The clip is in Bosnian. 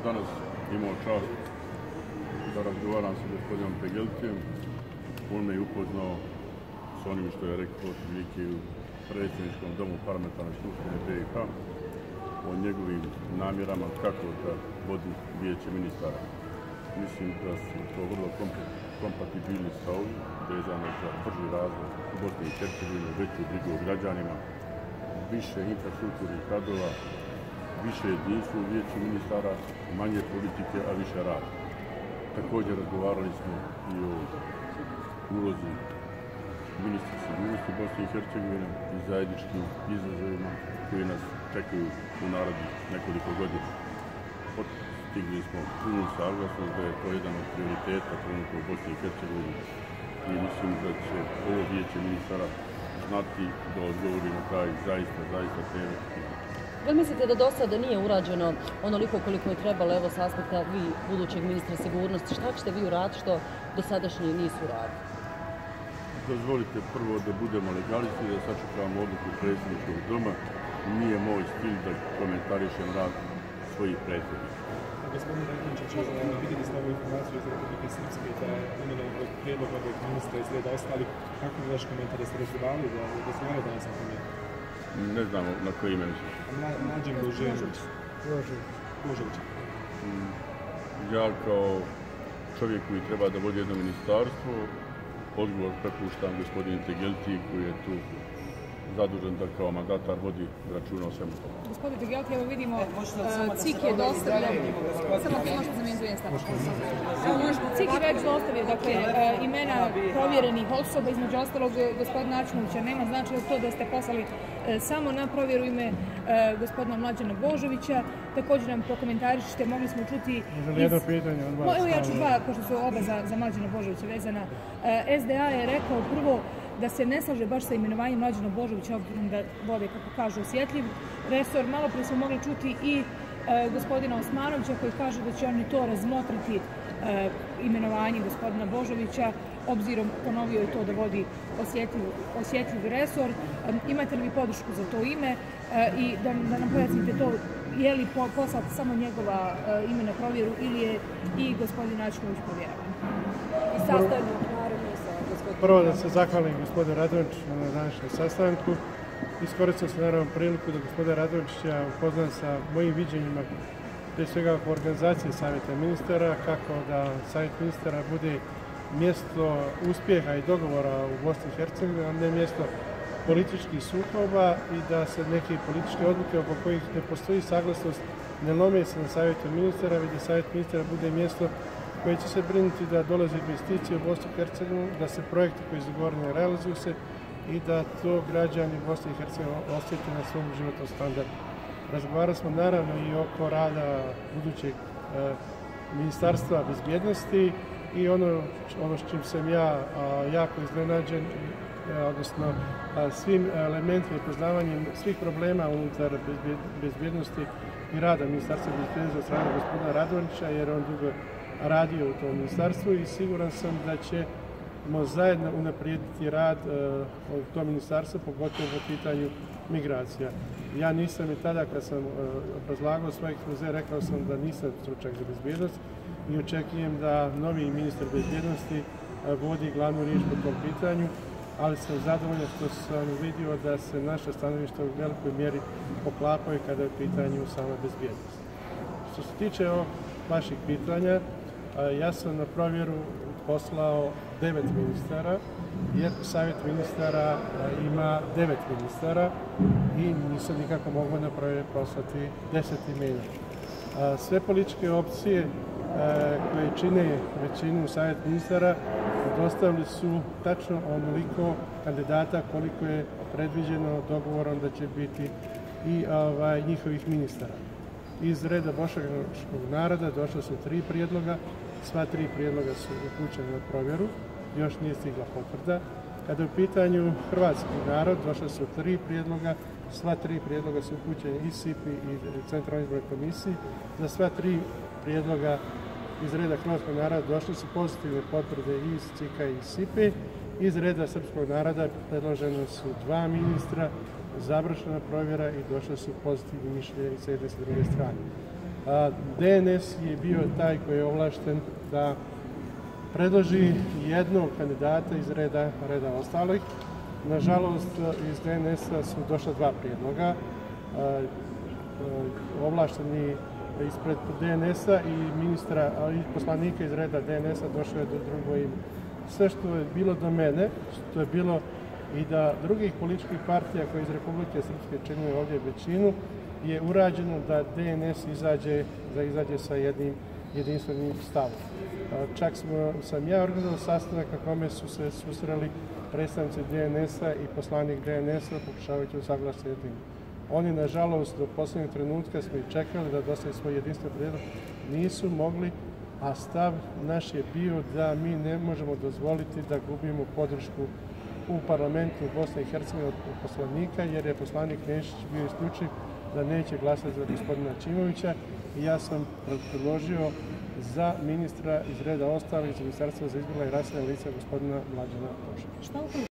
danas imao čast da razgovaram sa gospodinom Tegeltijem. On me je upoznao s onim što je rekao otprilike u predsjedničkom domu parlamentarne skupštine BiH o njegovim namjerama kako da vodi vijeće ministara. Mislim da su to vrlo kompatibilni stavovi vezano za brži razvoj u Bosni i Hercegovini, veću brigu o građanima, više infrastrukturnih radova, više jedinstva u vijeću ministara, manje politike, a više rada. Također razgovarali smo i o ulozi ministra sigurnosti Bosne i Hercegovine i zajedničkim izazovima koji nas čekaju u narednih nekoliko godina. Postigli smo punu saglasnost da je to jedan od prioriteta trenutno u Bosni i Hercegovini i mislim da će ovo vijeće ministara znati da odgovori na taj zaista teme. Da li mislite da do sada nije urađeno onoliko koliko je trebalo, evo s aspekta vi budućeg ministra sigurnosti, šta ćete vi uraditi što dosadašnji nisu uradili? Dozvolite prvo da budemo legalisti, da sačekamo odluku predsjedničkog doma. Nije moj stil da komentarišem rad svojih prethodnika. Gospodin Radončić, vidjeli ste ovu informaciju iz Republike Srpske da je imenovan prijedlog ovog ministra iz reda ostalih. Kako je vaš komentar da ste razgovarali danas na tome? Ne znamo na koje ime misliš. Mlađan Božović. Ja kao čovjek koji treba da vodi jedno ministarstvo, odgovor prepuštam gospodinu Tegeltiji koji je tu zadužen da kao mandatar vodi računa o svemu tomu. Gospodine Tegelti, evo vidimo, CIK je dostavio, samo možete zamijeniti CIK je već dostavio, dakle, imena provjerenih osoba, između ostalog gospodina Ačmovića. Nema znači to da ste poslali samo na provjeru ime gospodina Mlađana Božovića. Također nam prokomentarišite, mogli smo čuti... Jedno pitanje od vas. Evo ja ću dva, pošto su oba za Mlađana Božovića vezana. SDA je rekao prvo da se ne slaže baš sa imenovanjem Mlađana Božovića, obzirom da vode, kako kažu, osjetljiv resor. Malo prije smo mogli čuti i gospodina Osmanovića koji kaže da će oni to razmotriti imenovanje gospodina Božovića, obzirom, ponovio je to, da vodi osjetljiv resor. Imate li vi podršku za to ime i da nam pojasnite to, je li poslati samo njegova ime na provjeru ili je i gospodin Ačmović provjeravan? I sastavljeno, naravno, sa gospodinom. Prvo da se zahvalim gospodinu Radončiću na današnjem sastanku. Iskoristio sam naravno priliku da gospodina Radončića upoznam sa mojim viđenjima, prije svega oko organizacije Savjeta ministara, kako da Savjet ministara bude mjesto uspjeha i dogovora u Bosni i Hercegovini, a ne mjesto političkih sukoba i da se neke političke odluke oko kojih ne postoji saglasnost ne lome se na Savjetu ministara, već da Savjet ministara bude mjesto koje će se brinuti da dolaze investicije u Bosnu i Hercegovinu, da se projekti koji su govoreni realizuju se i da to građani Bosne i Hercegovine osjete na svom životnom standardu. Razgovarali smo naravno i oko rada budućeg ministarstva bezbjednosti i ono s čim sam ja jako iznenađen, odnosno svim elementima i poznavanjem svih problema unutar bezbjednosti i rada ministarstva bezbjednosti od strane gospodina Radončića, jer on dugo radio u tom ministarstvu i siguran sam da ćemo zajedno unaprijediti rad u tom ministarstvu, pogotovo po pitanju migracija. Ja nisam i tada kad sam obrazlagao svoj ekspoze, rekao sam da nisam stručnjak za bezbjednost i očekujem da novi ministar bezbjednosti vodi glavnu riječ po tom pitanju, ali sam zadovoljan što sam vidio da se naše stanovište u velikoj mjeri poklapaju kada je u pitanju sama bezbjednost. Što se tiče vaših pitanja, ja sam na provjeru poslao 9 ministara, jer Savjet ministara ima 9 ministara i nisam nikako mogao na provjeru poslati 10 imena. Sve političke opcije koje čine većinu Savjet ministara dostavili su tačno onoliko kandidata koliko je predviđeno dogovorom da će biti i njihovih ministara. Iz reda bošnjačkog naroda došla su 3 prijedloga, sva 3 prijedloga su upućena na provjeru, još nije stigla potvrda. Kada je u pitanju hrvatski narod, došla su 3 prijedloga, sva 3 prijedloga su upućene i SIP-i i Centralnoj izbornoj komisiji. Za sva 3 prijedloga iz reda hrvatskog naroda došle su pozitivne potvrde i iz CIK-a i SIP-i. Iz reda srpskog naroda predloženo su 2 ministra, završena provjera i došle su pozitivne mišljenja i s jedne i s druge strane. DNS je bio taj koji je ovlašten da predloži jednog kandidata iz reda ostalih. Nažalost, iz DNS-a su došla dva prijedloga. Ovlašteni ispred DNS-a i ministra i poslanika iz reda DNS-a došlo je do drugo ime. Sve što je bilo do mene, što je bilo i da drugih političkih partija koje iz Republike Srpske čine ovdje većinu, je urađeno da DNS izađe sa jednim jedinstvenim stavom. Čak sam ja organizovao sastanak na kome su se susreli predstavnici DNS-a i poslanik DNS-a pokušavajući usaglasiti jednim. Oni, nažalost, do posljednjeg trenutka smo i čekali da dostaju svoj jedinstveni prijedlog, nisu mogli, a stav naš je bio da mi ne možemo dozvoliti da gubimo podršku u parlamentu Bosne i Hercegovine od poslanika, jer je poslanik Nešić bio isključiv da neće glasati za gospodina Ćimovića i ja sam predložio za ministra iz reda ostalih iz Ministarstva za izbjegla i raseljena lica gospodina Mlađana Bošovića.